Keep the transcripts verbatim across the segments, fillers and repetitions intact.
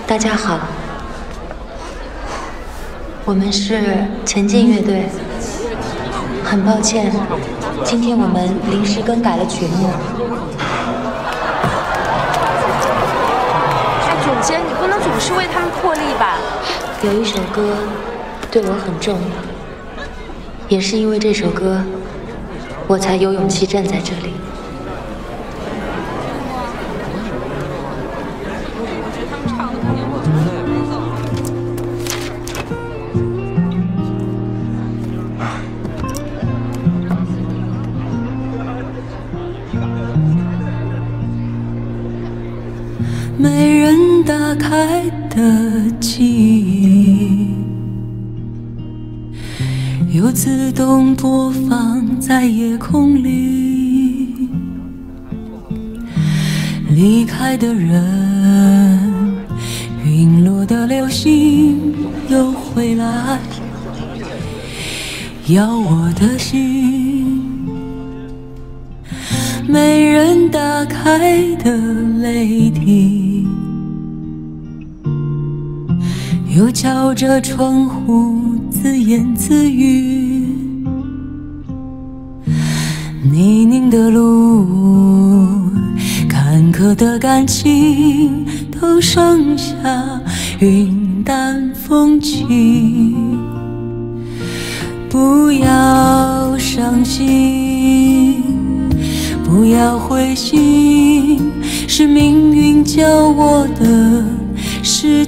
大家好，我们是前进乐队。很抱歉，今天我们临时更改了曲目。 哎，总监，你不能总是为他们破例吧？ 有一首歌对我很重要，也是因为这首歌，我才有勇气站在这里。 没人打开的记忆，又自动播放在夜空里。离开的人，陨落的流星又回来，要我的心。 没人打开的泪滴，又敲着窗户自言自语。泥泞的路，坎坷的感情，都剩下云淡风轻。不要伤心。 不要灰心，是命运教我的事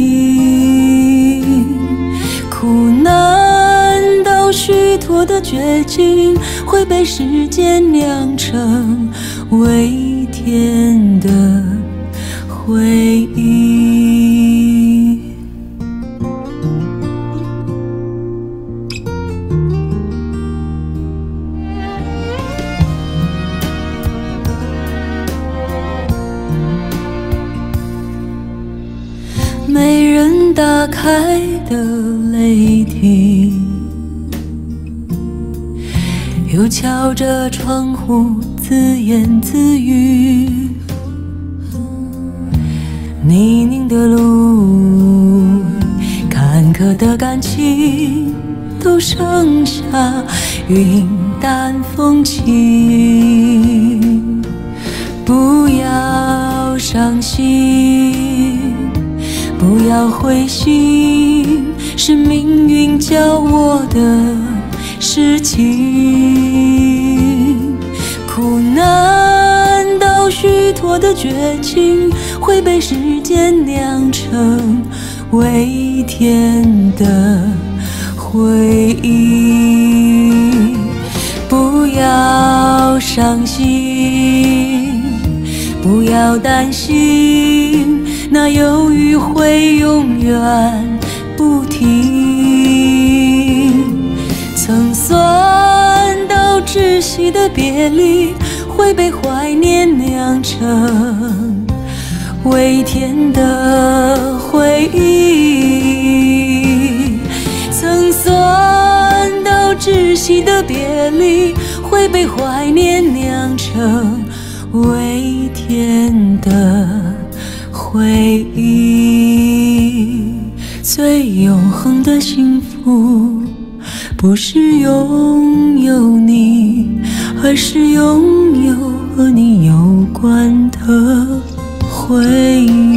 情。苦难到虚脱的绝境，会被时间酿成微甜的回忆。 没人打开的泪滴，又敲着窗户自言自语。泥泞的路，坎坷的感情，都剩下云淡风轻。不要伤心。 不要灰心，是命运教我的事情。苦难到虚脱的绝境，会被时间酿成微甜的回忆。不要伤心，不要担心。 那忧郁会永远不停，曾酸到窒息的别离，会被怀念酿成微甜的回忆。曾酸到窒息的别离，会被怀念酿成微甜的。 回忆最永恒的幸福，不是拥有你，而是拥有和你有关的回忆。